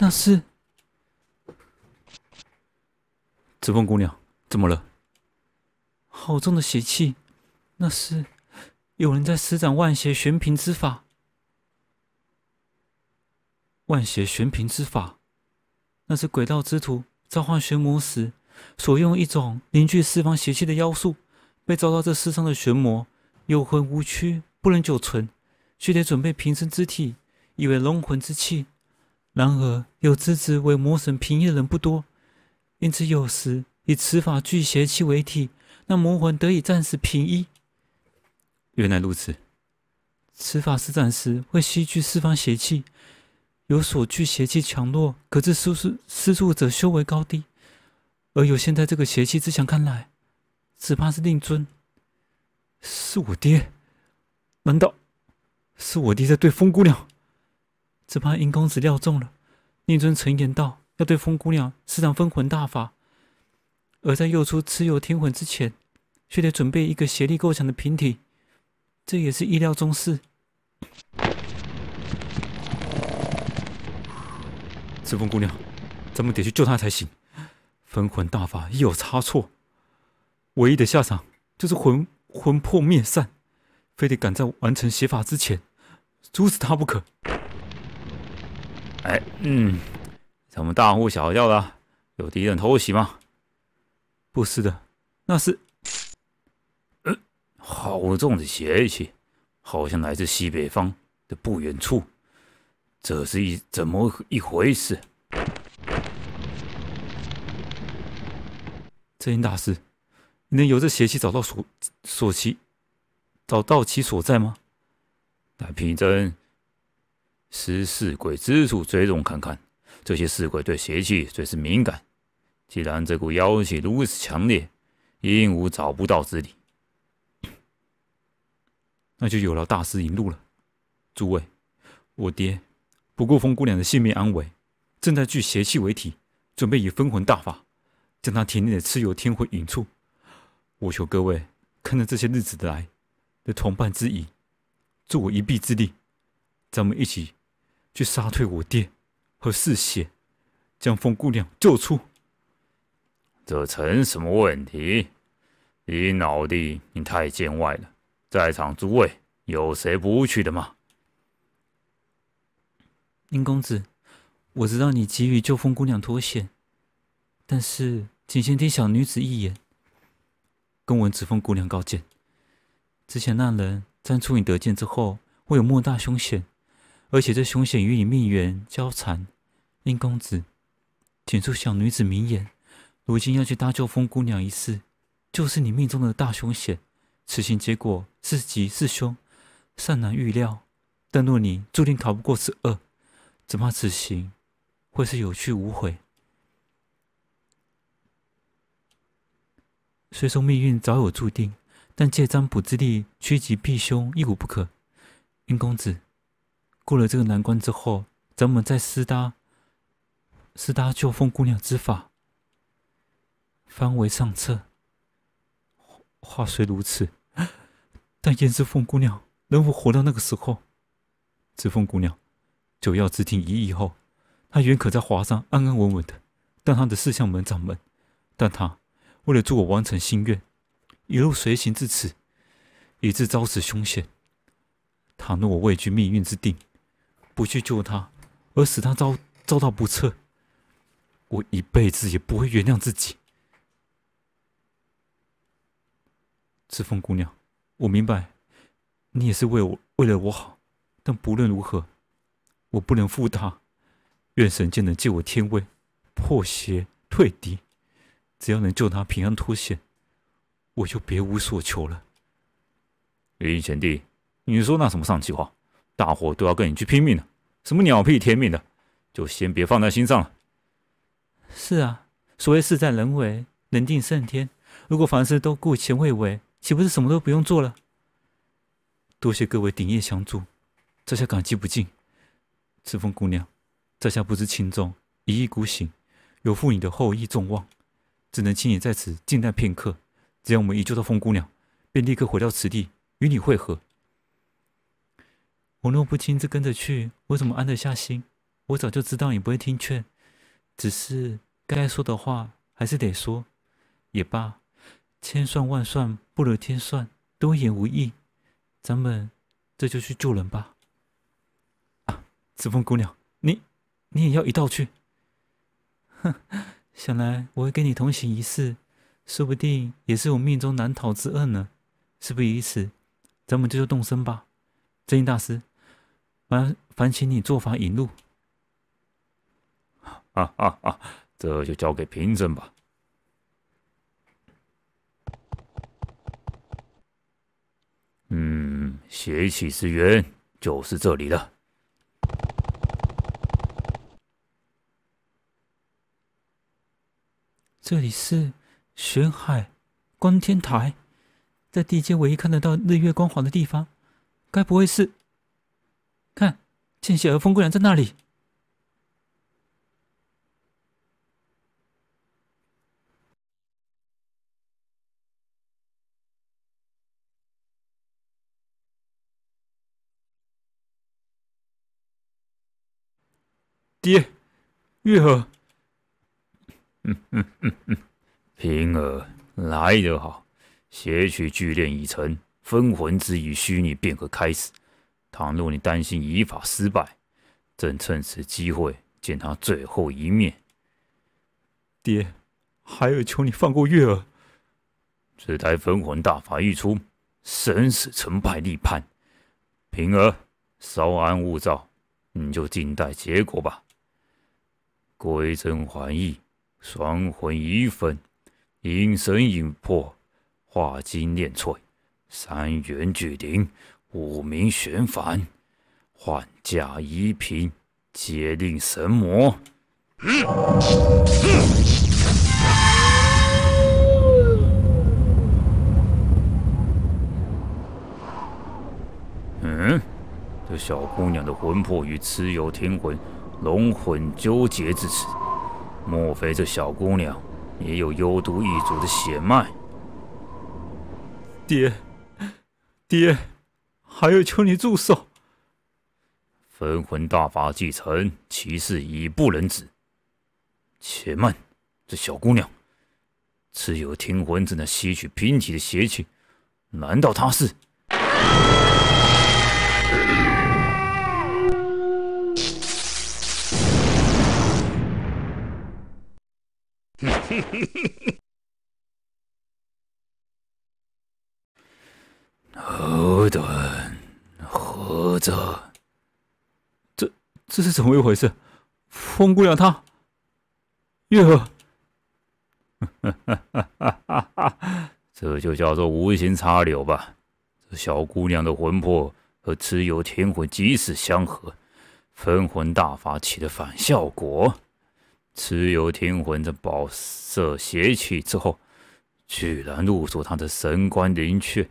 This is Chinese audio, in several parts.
那是紫凤姑娘，怎么了？好重的邪气，那是有人在施展万邪玄平之法。万邪玄平之法，那是鬼道之徒召唤玄魔时所用一种凝聚四方邪气的妖术。被招到这世上的玄魔，有魂无躯，不能久存，须得准备平生之体，以为龙魂之气。然而有资质为魔神平易的人不多，因此有时以此法聚邪气为体，让魔魂得以暂时平易。原来如此，此法施展时会吸聚四方邪气，有所聚邪气强弱，可知施术者修为高低。而有现在这个邪气之强，看来只怕是令尊。是我爹？难道是我爹在对风姑娘？只怕殷公子料中了。令尊曾言道，要对风姑娘施展分魂大法，而在诱出蚩尤天魂之前，须得准备一个邪力够强的平体，这也是意料中事。赤凤姑娘，咱们得去救她才行。分魂大法一有差错，唯一的下场就是魂魄灭散，非得赶在完成邪法之前阻止她不可。 怎么大呼小叫的？有敌人偷袭吗？ 不是的，那是…… 好重的邪气，好像来自西北方的不远处。这是怎么一回事？ 真因大师，你能由这邪气找到其所在吗？ 来凭真施四鬼之处追踪看看，这些四鬼对邪气最是敏感。既然这股妖气如此强烈，应无找不到之理。 那就有劳大师引路了。诸位，我爹不顾风姑娘的性命安危，正在聚邪气为体，准备以分魂大法将她体内的蚩尤天魂引出。我求各位看着这些日子来的同伴之谊，助我一臂之力，咱们一起去杀退我爹和嗜血，将风姑娘救出。 这成什么问题？殷老弟，你太见外了。在场诸位有谁不去的吗？ 殷公子，我知道你急于救风姑娘脱险，但是请先听小女子一言。公文指风姑娘告诫，之前那人占出你得见之后，会有莫大凶险，而且这凶险与你命缘交缠。殷公子，请恕小女子明言，如今要去搭救风姑娘一事，就是你命中的大凶险。此行结果是吉是凶，尚难预料。但若你注定逃不过此厄，只怕此行会是有去无回。虽说命运早有注定，但借占卜之力趋吉避凶，亦无不可。殷公子，过了这个难关之后，咱们再施搭救风姑娘之法，方为上策。话虽如此，但焉知风姑娘能否活到那个时候？知风姑娘九曜之庭一役后，她原可在华上安安稳稳的当她的四相门掌门，但她为了助我完成心愿，一路随行至此，以致遭此凶险。倘若我畏惧命运之定，不去救她，而使她遭到不测，我一辈子也不会原谅自己。赤凤姑娘，我明白你也是为了我好，但不论如何，我不能负她。愿神剑能借我天威，破邪退敌。只要能救她平安脱险，我就别无所求了。 殷贤弟，你说那什么丧气话？大伙都要跟你去拼命了，什么鸟屁天命的，就先别放在心上了。 是啊，所谓事在人为，人定胜天。如果凡事都顾前未为，岂不是什么都不用做了？多谢各位鼎业相助，在下感激不尽。赤凤姑娘，在下不知轻重，一意孤行，有负你的厚意重望，只能请你在此静待片刻。只要我们一救到风姑娘，便立刻回到此地与你会合。我若不亲自跟着去，我怎么安得下心？ 我早就知道你不会听劝，只是该说的话还是得说。也罢，千算万算不如天算，多言无益。咱们这就去救人吧。啊，紫凤姑娘，你也要一道去？哼，想来我会跟你同行一世，说不定也是我命中难逃之厄呢。事不宜迟，咱们这就动身吧。真因大师，烦请你做法引路。 这就交给平生吧。邪气之源就是这里了。 这里是玄海观天台，在地界唯一看得到日月光华的地方，该不会是……看，见血儿风姑娘在那里。爹，月儿。 平儿来得好，邪曲聚练已成，分魂之役虚拟便可开始。倘若你担心以法失败，正趁此机会见他最后一面。 爹，孩儿求你放过月儿。 这台分魂大法一出，生死成败立判。平儿，稍安勿躁，你就静待结果吧。归真还意，双魂一分，引神引魄，化金炼翠，三元聚灵，五名玄凡，换驾一品，皆令神魔。这小姑娘的魂魄与蚩尤天魂龙魂纠结至此，莫非这小姑娘也有幽都一族的血脉？ 爹，孩儿求你住手！ 分魂大法既成，其事已不能止。且慢，这小姑娘，蚩尤天魂正在吸取贫瘠的邪气，难道她是？何者？ 这是怎么一回事？风姑娘她，月儿， 这就叫做无心插柳吧。这小姑娘的魂魄和蚩尤天魂即使相合，分魂大法起了反效果。蚩尤天魂在饱摄邪气之后，居然入住他的神官灵阙，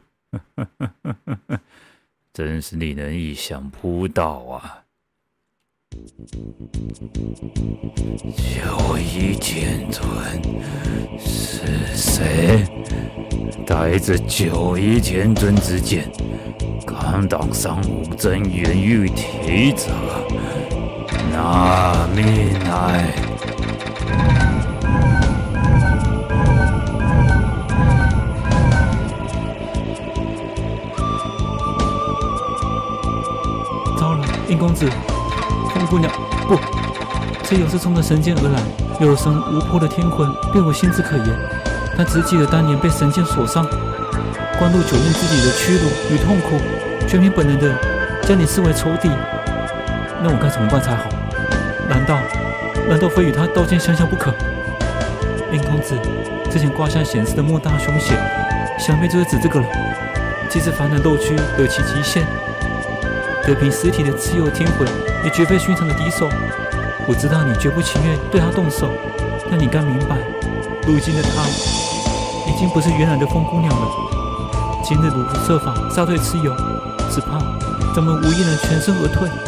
真是令人意想不到啊！九夷天尊是谁？带着九夷天尊之剑，敢挡上五真元玉体者，拿命来！ 糟了，殷公子，风姑娘，不，蚩尤是冲着神剑而来，有神无魄的天魂，并无心智可言。他只记得当年被神剑所伤，关渡久念自己的屈辱与痛苦，全凭本能的将你视为仇敌。那我该怎么办才好？难道非与他刀剑相向不可？殷公子之前卦象显示的莫大凶险，想必就是指这个了。即使凡人斗躯有其极限，得凭实体的蚩尤天魂也绝非寻常的敌手。我知道你绝不情愿对他动手，但你该明白，如今的他已经不是原来的风姑娘了。今日如不设法杀退蚩尤，只怕咱们无一能全身而退。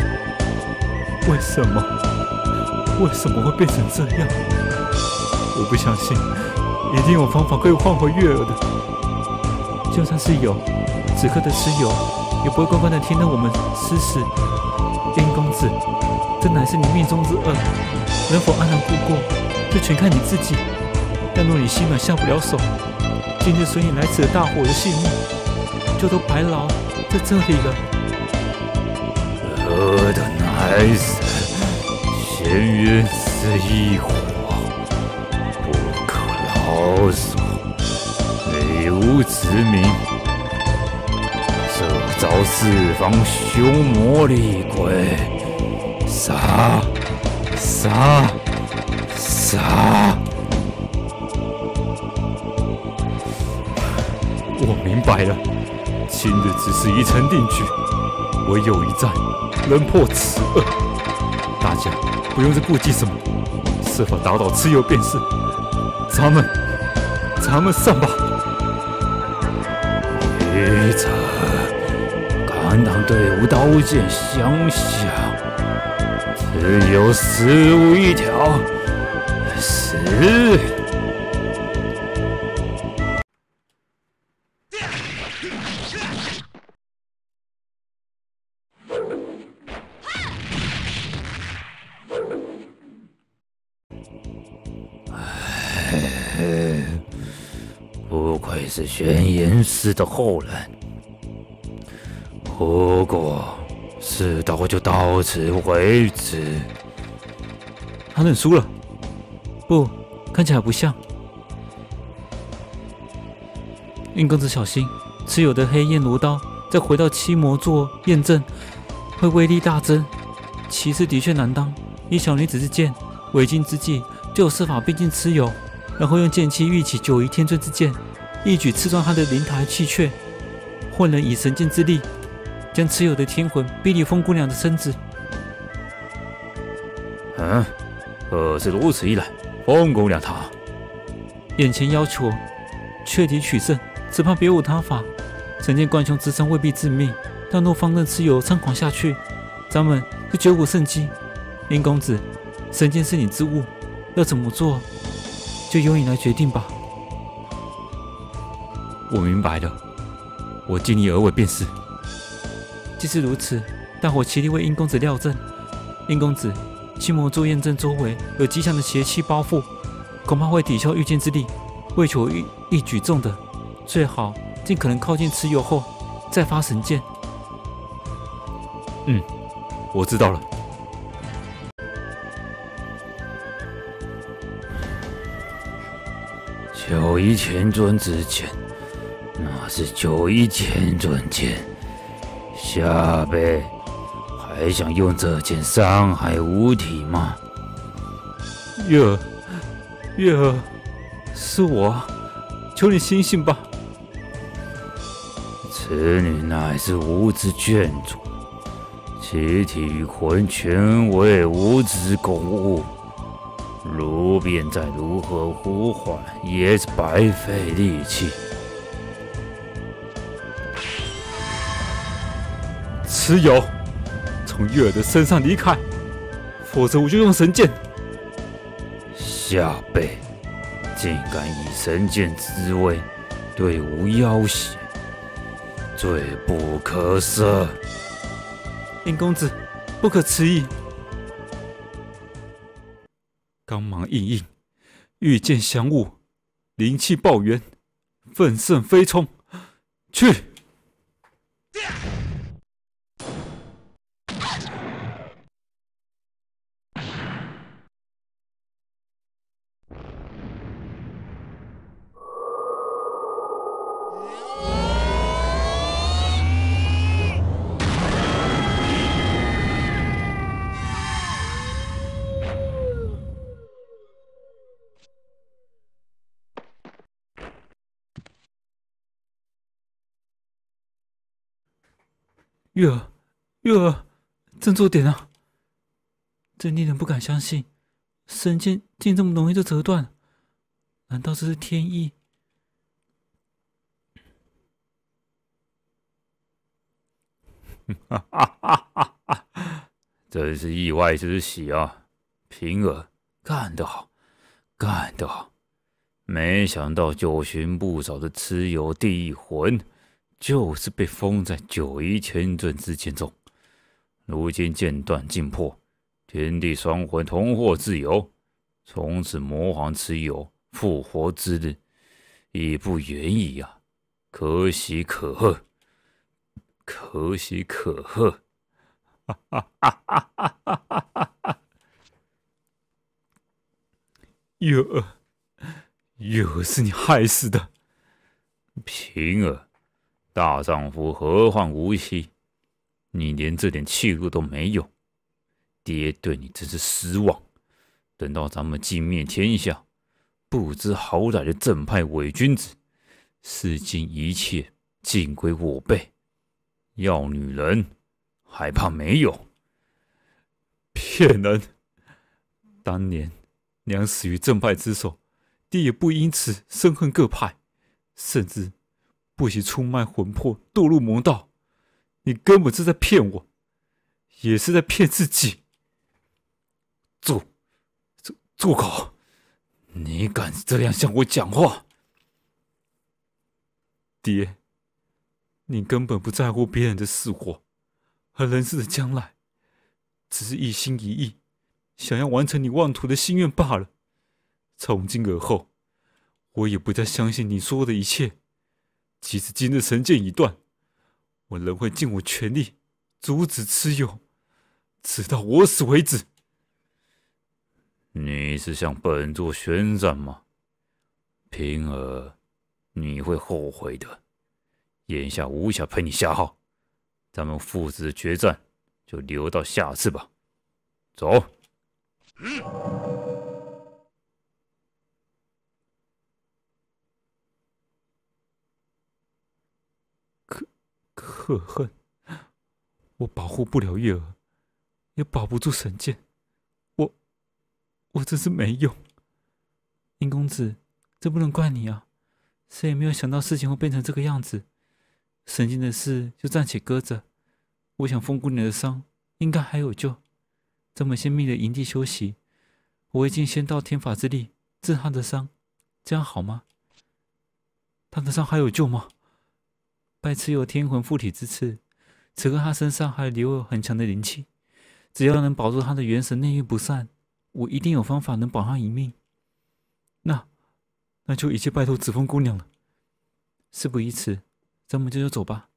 为什么会变成这样？我不相信，一定有方法可以换回月儿的。就算是有，此刻的蚩尤也不会乖乖的听任我们施使。殷公子， 这乃是你命中之恶，能否安然度过，就全看你自己。但若你心软下不了手，今日随你来此的大伙的性命，就都白劳在这里了。 何等乃是闲冤是一伙，不可劳索，累无之名。这遭四方凶魔厉鬼，杀！ 我明白了，今日只是一城定局，唯有一战能破此恶。大家不用再顾忌什么，设法打倒蚩尤便是。咱们上吧。 愚者，敢当队伍刀剑相向，只有死路一条。死！不愧是玄岩寺的后人。不过，事到就到此为止。 他认输了？不，看起来不像。殷公子小心，蚩尤的黑焰罗刀再回到七魔座验证，会威力大增。其次的确难当，以小女子之剑，为今之计就有设法逼近蚩尤，然后用剑气御起九夷天尊之剑，一举刺断他的灵台气阙，或能以神剑之力将蚩尤的天魂逼离风姑娘的身子。 可是如此一来，风姑娘她眼前要求确敌取胜，只怕别无他法。神剑贯胸之伤未必致命，但若放任蚩尤猖狂下去，咱们就绝无胜机。殷公子，神剑是你之物，要怎么做，就由你来决定吧。我明白了，我尽力而为便是。既是如此，大伙齐力为殷公子料阵。殷公子，七魔座验证周围有极强的邪气包覆，恐怕会抵消御剑之力。为求一举中的，最好尽可能靠近蚩尤后再发神剑。我知道了。 九夷天尊之剑，那是九夷天尊剑。下辈还想用这剑伤害无体吗？ 月儿，是我，求你醒醒吧。 此女乃是吾之眷主，其体与魂全为吾之共物，如便再如何呼唤，也是白费力气。 蚩尤，从月儿的身上离开，否则我就用神剑。 下辈竟敢以神剑之威对吾要挟，罪不可赦。 殷公子，不可迟疑。刚芒硬硬，御剑降雾，灵气爆源，奋胜飞冲，去！月儿，振作点啊！真令人不敢相信，神剑竟这么容易就折断，难道这是天意？ 真是意外之喜啊！平儿，干得好，干得好！没想到九旬不少的蚩尤第一魂，就是被封在九夷天尊之剑中。如今剑断尽破， 天地双魂同获自由，从此魔皇持有复活之日，已不远矣呀！可喜可贺，可喜可贺！哈哈哈哈哈哈哈！ 月儿，月儿是你害死的。 平儿，大丈夫何患无妻？你连这点气度都没有，爹对你真是失望。等到咱们尽灭天下，不知好歹的正派伪君子，世间一切尽归我辈。要女人，还怕没有？ 骗人！当年娘死于正派之手，爹也不因此生恨各派，甚至不惜出卖魂魄，堕入魔道。你根本是在骗我，也是在骗自己。住口！你敢这样向我讲话？爹，你根本不在乎别人的死活和人世的将来，只是一心一意想要完成你妄图的心愿罢了。从今而后，我也不再相信你说的一切。即使今日神剑已断，我仍会尽我全力阻止蚩尤，直到我死为止。 你是向本座宣战吗？平儿，你会后悔的。眼下无暇陪你瞎耗，咱们父子的决战就留到下次吧。走。 可恨！我保护不了月儿，也保不住神剑，我真是没用。殷公子，这不能怪你啊，谁也没有想到事情会变成这个样子。神剑的事就暂且搁着，我想风姑娘的伤应该还有救，咱们先觅了营地休息，我会尽仙道天法之力治她的伤，这样好吗？她的伤还有救吗？拜蚩尤天魂附体之赐，此刻他身上还留有很强的灵气，只要能保住他的元神内运不散，我一定有方法能保他一命。那就一切拜托紫风姑娘了。事不宜迟，咱们就走吧。